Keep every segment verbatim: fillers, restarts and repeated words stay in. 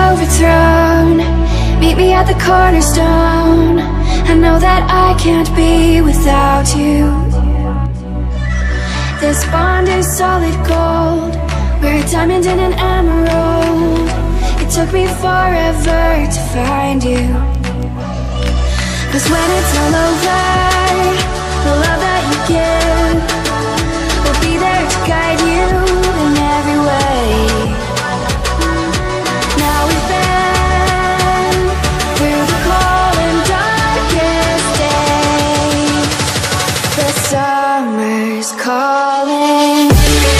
overthrown, meet me at the cornerstone. I know that I can't be without you. This bond is solid gold, we're a diamond and an emerald. It took me forever to find you. Cause when it's all over, the love that you give will be there to guide you in every way. Now we've been through the cold and darkest days. The summer's calling.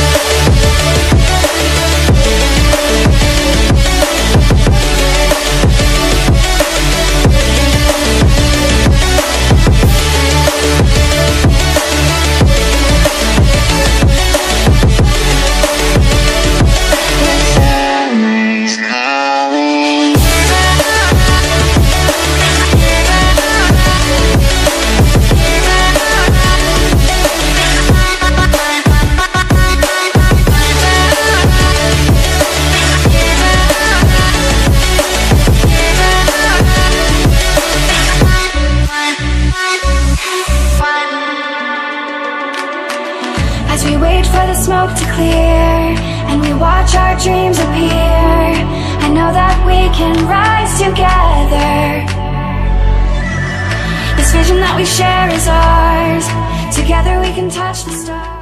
As we wait for the smoke to clear and we watch our dreams appear, I know that we can rise together. This vision that we share is ours. Together we can touch the stars.